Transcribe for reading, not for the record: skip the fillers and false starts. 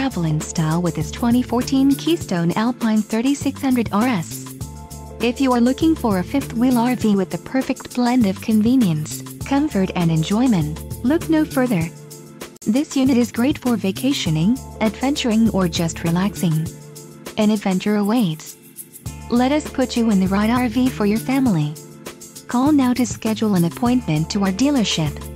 travel in style with this 2014 Keystone Alpine 3600 RS. If you are looking for a fifth-wheel RV with the perfect blend of convenience, comfort and enjoyment, look no further. This unit is great for vacationing, adventuring or just relaxing. An adventure awaits. Let us put you in the right RV for your family. Call now to schedule an appointment to our dealership.